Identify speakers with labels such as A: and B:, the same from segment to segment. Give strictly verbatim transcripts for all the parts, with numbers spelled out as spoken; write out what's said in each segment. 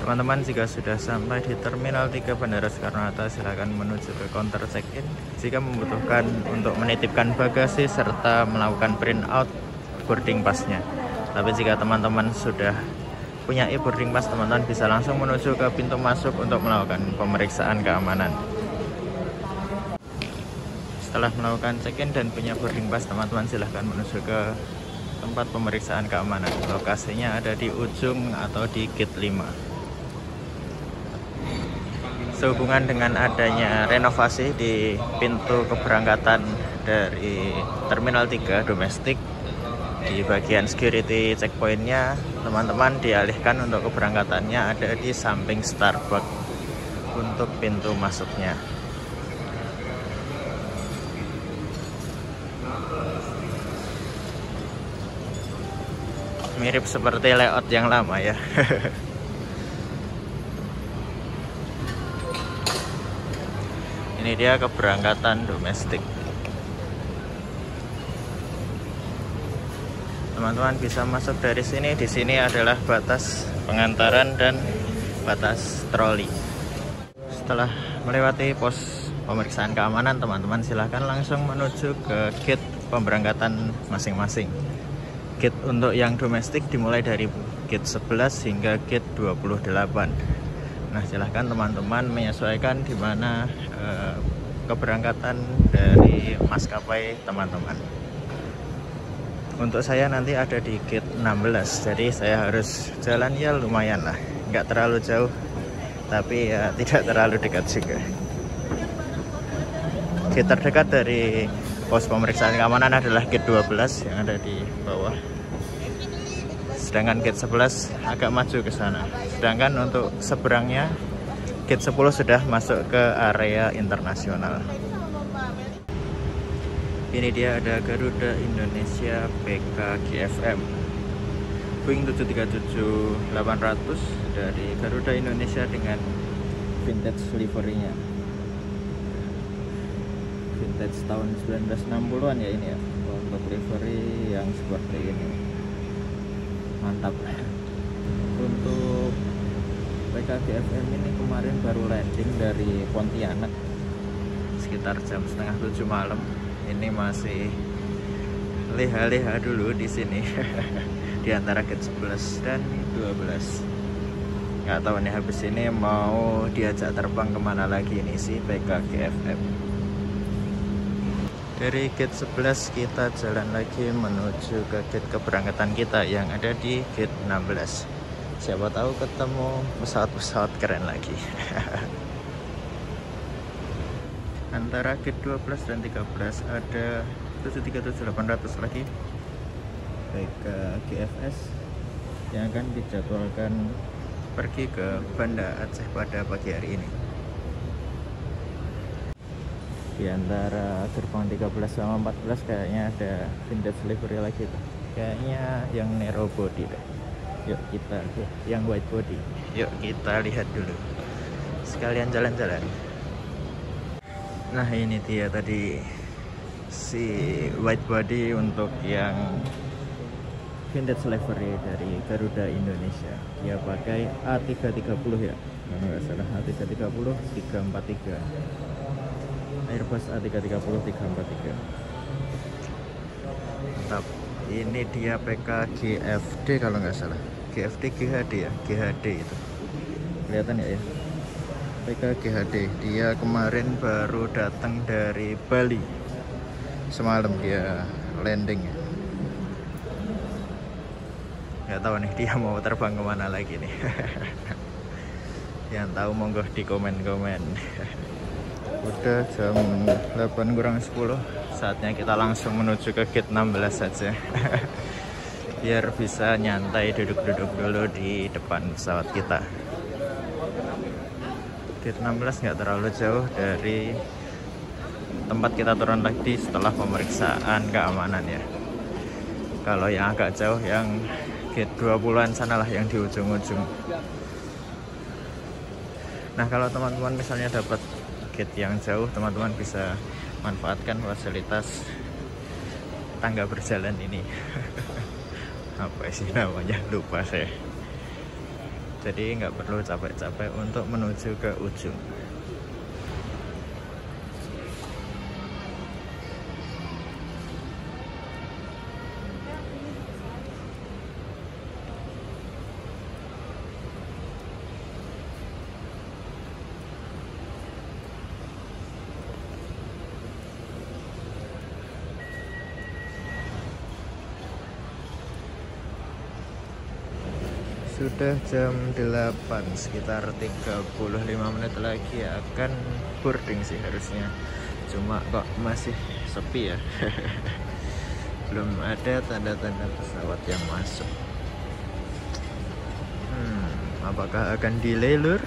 A: Teman-teman, jika sudah sampai di Terminal tiga Bandara Soekarno-Hatta, silakan menuju ke counter check-in. Jika membutuhkan untuk menitipkan bagasi serta melakukan print out boarding pass-nya. Tapi jika teman-teman sudah punya e-boarding pass, teman-teman bisa langsung menuju ke pintu masuk untuk melakukan pemeriksaan keamanan. Setelah melakukan check-in dan punya boarding pass, teman-teman silahkan menuju ke tempat pemeriksaan keamanan. Lokasinya ada di ujung atau di gate lima. Sehubungan dengan adanya renovasi di pintu keberangkatan dari Terminal tiga domestik, di bagian security checkpointnya, teman-teman dialihkan untuk keberangkatannya ada di samping Starbucks untuk pintu masuknya. Mirip seperti layout yang lama ya. Ini dia keberangkatan domestik. Teman-teman bisa masuk dari sini. Di sini adalah batas pengantaran dan batas troli. Setelah melewati pos pemeriksaan keamanan, teman-teman silahkan langsung menuju ke gate pemberangkatan masing-masing. Gate untuk yang domestik dimulai dari gate sebelas hingga gate dua puluh delapan. Nah, silahkan teman-teman menyesuaikan di mana eh, keberangkatan dari maskapai teman-teman. Untuk saya nanti ada di gate enam belas, jadi saya harus jalan ya lumayan lah, nggak terlalu jauh, tapi ya tidak terlalu dekat juga. Gate terdekat dari pos pemeriksaan keamanan adalah gate dua belas yang ada di bawah. Sedangkan gate sebelas agak maju ke sana. Sedangkan untuk seberangnya gate sepuluh sudah masuk ke area internasional. Ini dia ada Garuda Indonesia P K G F M Boeing tujuh tiga tujuh delapan ratus dari Garuda Indonesia dengan vintage livery-nya. Vintage tahun seribu sembilan ratus enam puluhan ya ini ya, untuk livery yang seperti ini. Mantap. Untuk P K G F M ini kemarin baru landing dari Pontianak sekitar jam setengah tujuh malam. Ini masih leha-leha dulu di sini di antara gate sebelas dan dua belas. Nggak tahu nih habis ini mau diajak terbang kemana lagi ini si P K G F M. Dari gate sebelas kita jalan lagi menuju ke gate keberangkatan kita yang ada di gate enam belas. Siapa tahu ketemu pesawat-pesawat keren lagi. Antara gate dua belas dan tiga belas ada tujuh tiga tujuh delapan ratus lagi P K G F S yang akan dijadwalkan pergi ke Banda Aceh pada pagi hari ini. Di antara gerbang tiga belas sama empat belas kayaknya ada vintage livery lagi tuh. Kayaknya yang narrow body deh. Yuk kita ke yang wide body. Yuk kita lihat dulu. Sekalian jalan-jalan. Nah, ini dia tadi si wide body untuk yang vintage livery dari Garuda Indonesia. Dia pakai A tiga tiga nol ya. Kalau nggak salah A tiga tiga nol tiga empat tiga. Airbus A tiga tiga nol tiga empat tiga. Mantap. Ini dia P K G F D kalau nggak salah. G F D G H D ya, G H D itu. Kelihatan ya ya. P K G H D. Dia kemarin baru datang dari Bali. Semalam dia landing ya. Nggak tahu nih dia mau terbang kemana lagi nih. Yang tahu monggo di komen-komen. Udah jam delapan kurang sepuluh, saatnya kita langsung menuju ke gate enam belas saja. Biar bisa nyantai duduk-duduk dulu di depan pesawat kita. Gate enam belas nggak terlalu jauh dari tempat kita turun lagi setelah pemeriksaan keamanan ya. Kalau yang agak jauh yang gate dua puluhan sanalah yang di ujung-ujung. Nah, kalau teman-teman misalnya dapat gate yang jauh, teman-teman bisa manfaatkan fasilitas tangga berjalan ini. Apa sih namanya, lupa saya. jadi nggak perlu capek-capek untuk menuju ke ujung. Sudah jam delapan, sekitar tiga puluh lima menit lagi akan boarding sih harusnya. Cuma kok masih sepi ya. Belum ada tanda-tanda pesawat yang masuk. Hmm, apakah akan delay lur?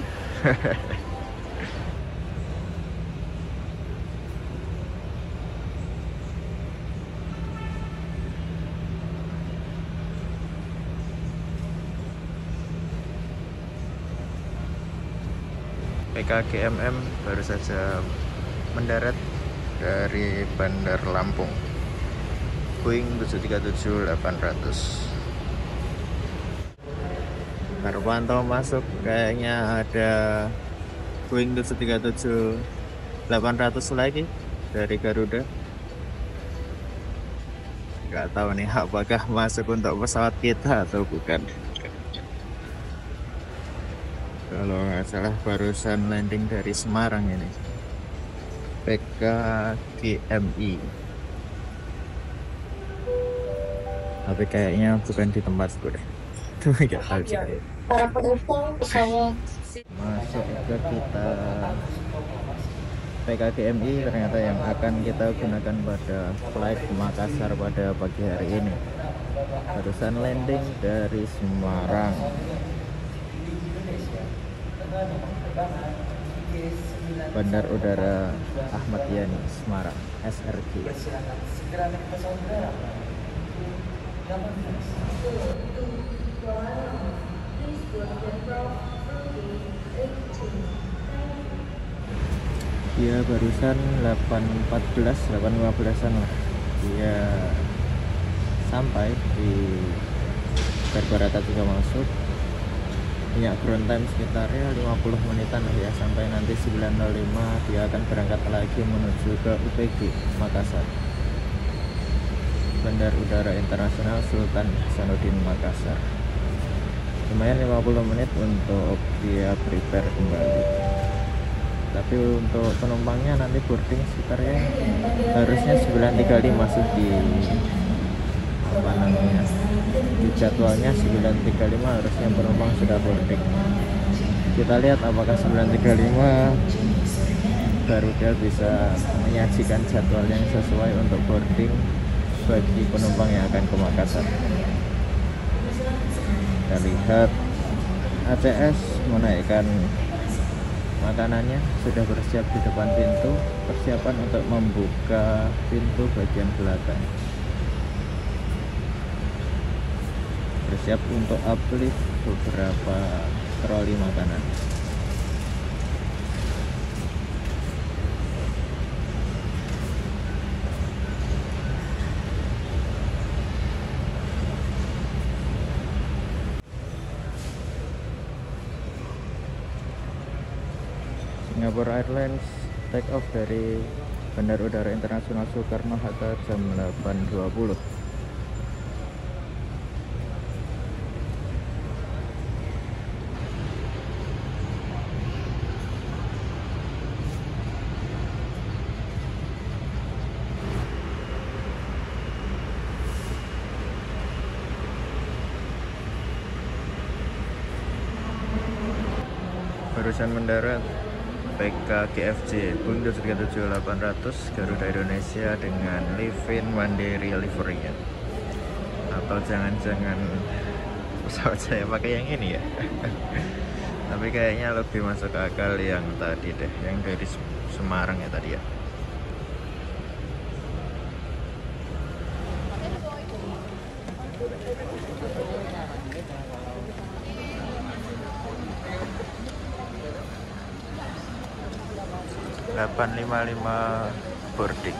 A: P K G M M baru saja mendarat dari Bandar Lampung, Boeing tujuh tiga tujuh delapan ratus. Baru pantau masuk, kayaknya ada Boeing tujuh tiga tujuh delapan ratus lagi dari Garuda. Nggak tahu nih apakah masuk untuk pesawat kita atau bukan. Kalau nggak salah barusan landing dari Semarang ini, P K G M I. Tapi kayaknya bukan di tempatku deh. Tuh nggak tahu juga.
B: Para penumpang pesawat
A: Masuk ke kita P K G M I ternyata yang akan kita gunakan pada flight Makassar pada pagi hari ini. Barusan landing dari Semarang. Bandar Udara Ahmad Yani Semarang S R G. Dia barusan delapan empat belas, delapan lima belasan lah. Dia sampai di Barbarata juga masuk. Punya ground time sekitarnya lima puluh menitan lah ya, sampai nanti sembilan nol lima dia akan berangkat lagi menuju ke U P G Makassar, Bandar Udara Internasional Sultan Hasanuddin Makassar. Lumayan lima puluh menit untuk dia prepare kembali. Tapi untuk penumpangnya nanti boarding sekitarnya harusnya sembilan tiga puluh lima masuk di apa namanya di jadwalnya sembilan tiga puluh lima harusnya penumpang sudah boarding. Kita lihat apakah sembilan tiga puluh lima Garuda bisa menyajikan jadwal yang sesuai untuk boarding bagi penumpang yang akan ke Makassar. Kita lihat A T S menaikkan makanannya, sudah bersiap di depan pintu, persiapan untuk membuka pintu bagian belakang. Bersiap untuk uplift beberapa troli makanan. Singapore Airlines take off dari Bandar Udara Internasional Soekarno-Hatta jam delapan dua puluh. Barusan mendarat P K G F J Boeing tujuh tiga tujuh delapan ratus Garuda Indonesia dengan Livin Mandiri livery-nya. Atau jangan-jangan pesawat saya pakai yang ini ya. Tapi kayaknya lebih masuk akal yang tadi deh, yang dari Semarang ya tadi ya. delapan lima lima boarding.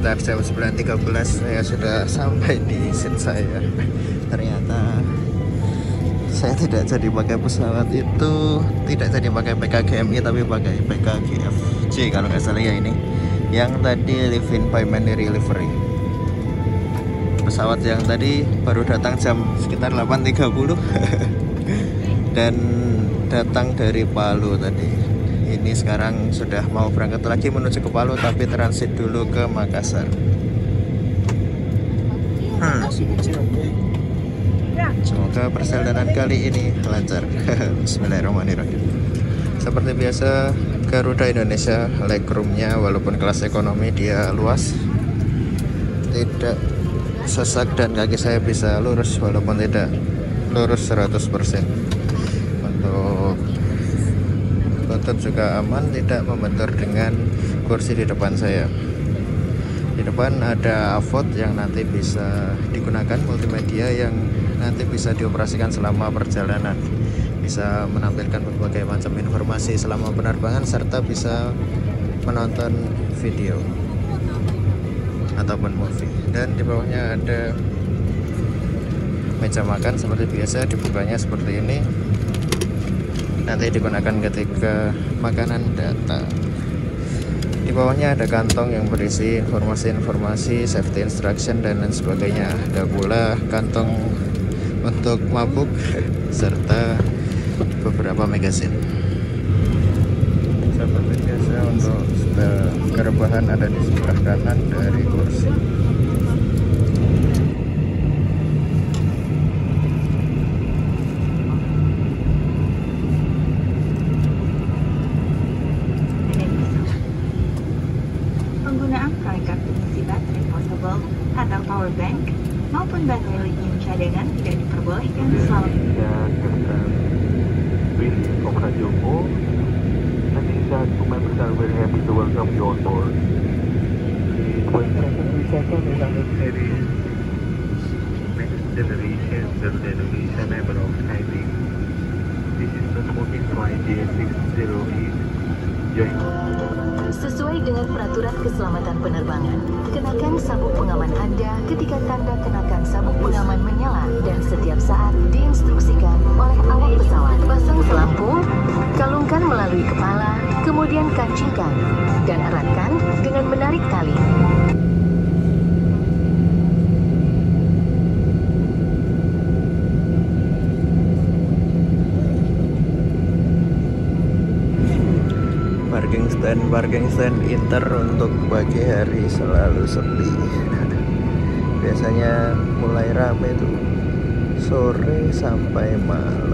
A: sekitar jam sembilan tiga belas saya sudah sampai di seat saya. Ternyata saya tidak jadi pakai pesawat itu, tidak jadi pakai P K G M I tapi pakai P K G F J kalau nggak salah ya, ini yang tadi live-in by Mandiri Livery. Pesawat yang tadi baru datang jam sekitar delapan tiga puluh dan datang dari Palu tadi. Ini sekarang sudah mau berangkat lagi menuju ke Palu, tapi transit dulu ke Makassar. Hmm. Semoga perjalanan kali ini lancar. Bismillahirrahmanirrahim. Seperti biasa, Garuda Indonesia legroomnya walaupun kelas ekonomi dia luas, tidak sesak dan kaki saya bisa lurus walaupun tidak lurus seratus persen. Untuk lutut juga aman, tidak membentur dengan kursi di depan saya. Di depan ada AVOD yang nanti bisa digunakan, multimedia yang nanti bisa dioperasikan selama perjalanan, bisa menampilkan berbagai macam informasi selama penerbangan serta bisa menonton video ataupun movie. Dan di bawahnya ada meja makan seperti biasa, dibukanya seperti ini, nanti digunakan ketika makanan datang. Di bawahnya ada kantong yang berisi informasi-informasi, safety instruction dan lain sebagainya. Ada pula kantong untuk mabuk serta beberapa magazine. Seperti biasa, untuk setel rebahan ada di sebelah kanan dari kursi.
C: Penggunaan perangkat pengisi baterai portable atau power bank maupun baterai lithium cadangan tidak diperbolehkan selama
D: of Radio four, and inside two members are very happy to welcome you on board. Perjalanan wisata memang dari next generation Garuda Indonesia member of Skyteam. This is the smoking flight J S six zero eight. Join.
E: Sesuai dengan peraturan keselamatan penerbangan, kenakan sabuk pengaman Anda ketika tanda kenakan sabuk pengaman menyala dan setiap saat diinstruksikan oleh awak pesawat. Pasang pelampung, kalungkan melalui kepala, kemudian kancingkan dan eratkan dengan menarik tali.
A: Parking stand, parking stand Inter untuk pagi hari selalu sepi. Biasanya mulai rame tuh sore sampai malam.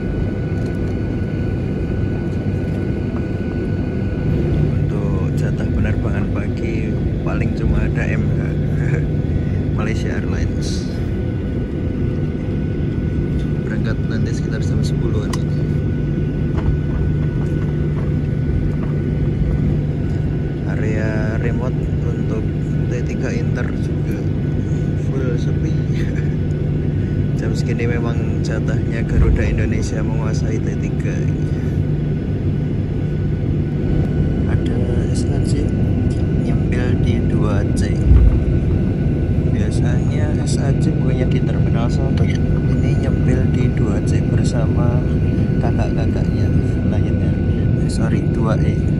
A: Untuk jatah penerbangan pagi paling cuma ada M H Malaysia Airlines. Berangkat nanti sekitar jam sepuluhan ini. Area remote untuk T tiga Inter juga full sepi. Jam segini memang jatahnya Garuda Indonesia menguasai T tiga. Ada S A C nyempil di dua C. Biasanya S A C punya di Terminal satu ya. Ini nyempil di dua C bersama kakak-kakaknya lainnya. Eh, sorry, dua E.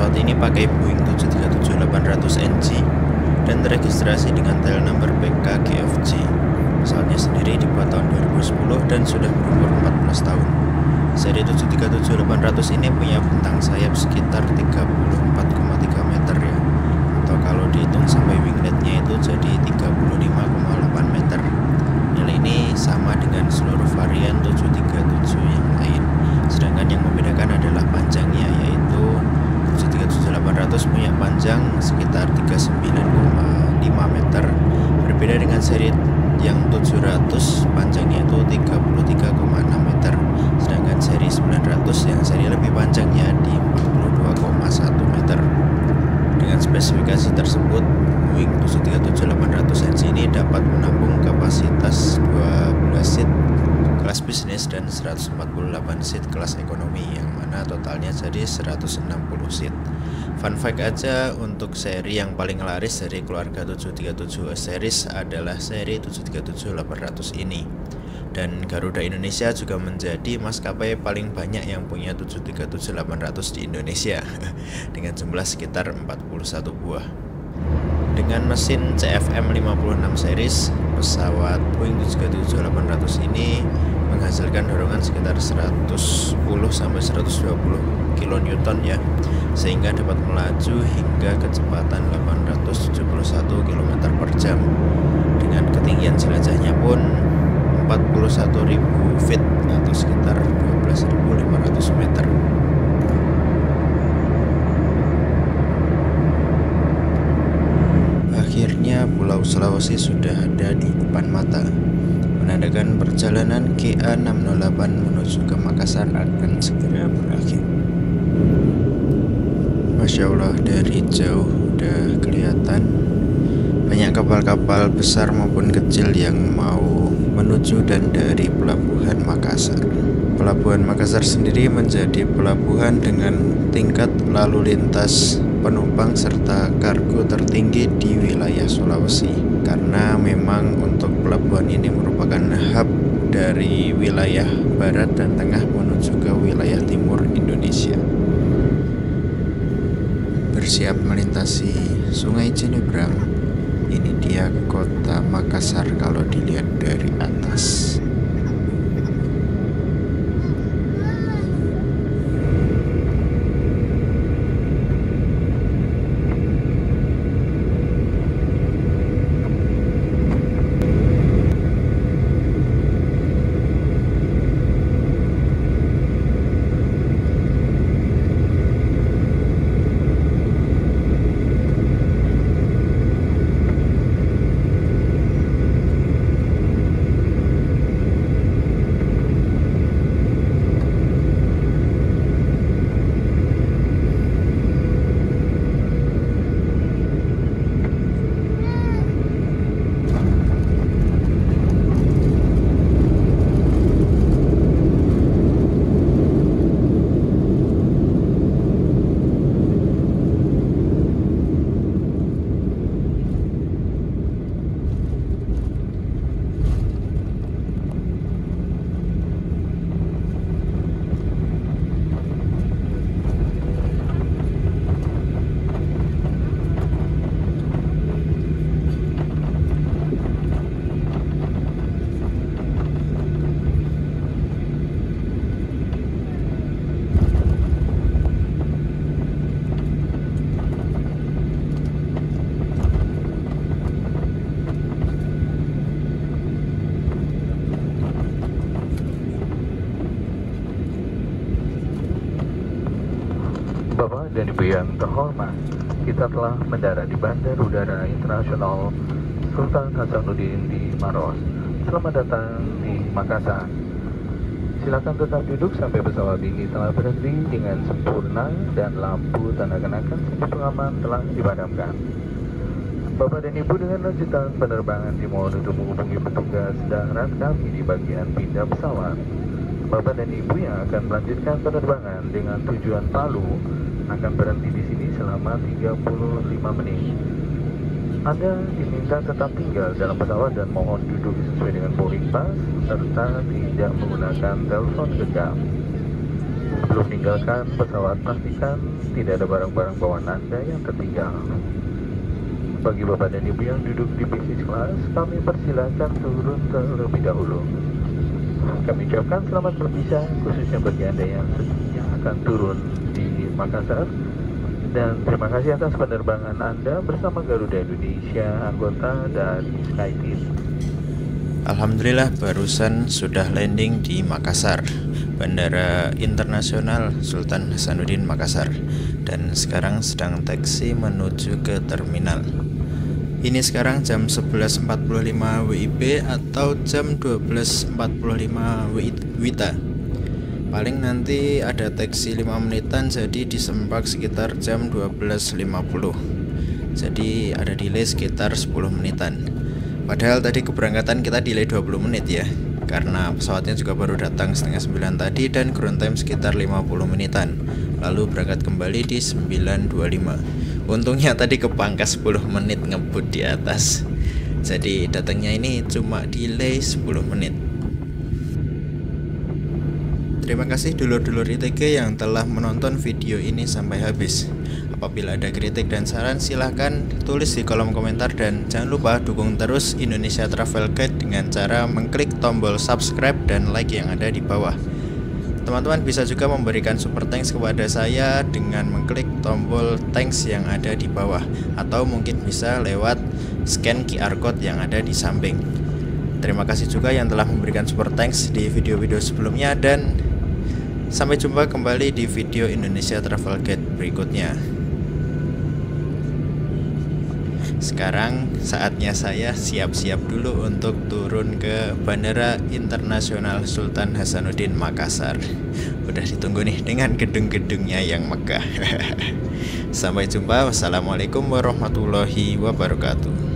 A: Pesawat ini pakai Boeing tujuh tiga tujuh delapan ratus N G dan teregistrasi dengan tail number P K G F J. Pesawatnya sendiri dibuat tahun dua ribu sepuluh dan sudah berumur empat belas tahun. Seri tujuh tiga tujuh delapan ratus ini punya bentang sayap sekitar tiga puluh empat koma tiga meter ya, atau kalau dihitung sampai wingletnya itu jadi tiga puluh lima koma delapan meter. Nilai ini sama dengan seluruh varian tujuh tiga tujuh yang lain. Sedangkan yang membedakan adalah panjangnya, yaitu tujuh tiga tujuh delapan ratus punya panjang sekitar tiga puluh sembilan koma lima meter. Berbeda dengan seri yang tujuh ratus, panjangnya itu tiga puluh tiga koma enam meter. Sedangkan seri sembilan ratus yang seri lebih panjangnya di empat puluh dua koma satu meter. Dengan spesifikasi tersebut, Boeing tujuh tiga tujuh delapan ratus N G ini dapat menampung kapasitas dua belas seat kelas bisnis dan seratus empat puluh delapan seat kelas ekonomi, yang mana totalnya jadi seratus enam puluh seat. Fun fact aja, untuk seri yang paling laris dari keluarga tujuh tiga tujuh series adalah seri tujuh tiga tujuh delapan ratus ini. Dan Garuda Indonesia juga menjadi maskapai paling banyak yang punya tujuh tiga tujuh delapan ratus di Indonesia dengan jumlah sekitar empat puluh satu buah. Dengan mesin C F M lima puluh enam series, pesawat Boeing tujuh tiga tujuh delapan ratus ini menghasilkan dorongan sekitar seratus sepuluh sampai seratus dua puluh kilonewton ya, sehingga dapat melaju hingga kecepatan delapan ratus tujuh puluh satu kilometer per jam. Dengan ketinggian jelajahnya pun empat puluh satu ribu feet atau sekitar dua belas ribu lima ratus meter. Akhirnya Pulau Sulawesi sudah ada di depan mata, menandakan perjalanan G A enam nol delapan menuju ke Makassar akan segera berakhir. Masya Allah, dari jauh udah kelihatan banyak kapal-kapal besar maupun kecil yang mau menuju dan dari Pelabuhan Makassar. Pelabuhan Makassar sendiri menjadi pelabuhan dengan tingkat lalu lintas penumpang serta kargo tertinggi di wilayah Sulawesi, karena memang untuk pelabuhan ini merupakan hub dari wilayah barat dan tengah menuju ke wilayah timur Indonesia. Bersiap melintasi Sungai Jenebrang, ini dia kota Makassar kalau dilihat dari atas.
D: Bapak dan Ibu yang terhormat, kita telah mendarat di Bandar Udara Internasional Sultan Hasanuddin di Maros. Selamat datang di Makassar. Silakan tetap duduk sampai pesawat ini telah berhenti dengan sempurna dan lampu tanda kenakan seni pengaman telah dipadamkan. Bapak dan Ibu dengan lanjutan penerbangan dimohon untuk menghubungi petugas darat kami di bagian pindah pesawat. Bapak dan Ibu yang akan melanjutkan penerbangan dengan tujuan Palu akan berhenti di sini selama tiga puluh lima menit. Anda diminta tetap tinggal dalam pesawat dan mohon duduk sesuai dengan boarding pass serta tidak menggunakan telepon genggam. Sebelum meninggalkan pesawat, pastikan tidak ada barang-barang bawaan Anda yang tertinggal. Bagi Bapak dan Ibu yang duduk di bisnis kelas, kami persilakan turun terlebih dahulu. Kami ucapkan selamat berpisah, khususnya bagi Anda yang yang akan turun di Makassar. Dan terima kasih atas penerbangan Anda bersama Garuda Indonesia, anggota dari SkyTeam.
A: Alhamdulillah barusan sudah landing di Makassar, Bandara Internasional Sultan Hasanuddin Makassar, dan sekarang sedang taksi menuju ke terminal. Ini sekarang jam sebelas empat puluh lima W I B atau jam dua belas empat puluh lima W I T A. Paling nanti ada taksi lima menitan, jadi disempak sekitar jam dua belas lima puluh. Jadi ada delay sekitar sepuluh menitan. Padahal tadi keberangkatan kita delay dua puluh menit ya, karena pesawatnya juga baru datang setengah sembilan tadi dan ground time sekitar lima puluh menitan. Lalu berangkat kembali di sembilan dua puluh lima. Untungnya tadi kepangkas sepuluh menit ngebut di atas. Jadi datangnya ini cuma delay sepuluh menit. Terima kasih dulur-dulur I T G yang telah menonton video ini sampai habis. Apabila ada kritik dan saran, silahkan tulis di kolom komentar, dan jangan lupa dukung terus Indonesia Travel Guide dengan cara mengklik tombol subscribe dan like yang ada di bawah. Teman-teman bisa juga memberikan super thanks kepada saya dengan mengklik tombol thanks yang ada di bawah, atau mungkin bisa lewat scan Q R code yang ada di samping. Terima kasih juga yang telah memberikan super thanks di video-video sebelumnya, dan sampai jumpa kembali di video Indonesia Travel Guide berikutnya. Sekarang saatnya saya siap-siap dulu untuk turun ke Bandara Internasional Sultan Hasanuddin Makassar. Udah ditunggu nih dengan gedung-gedungnya yang megah. Sampai jumpa. Wassalamualaikum warahmatullahi wabarakatuh.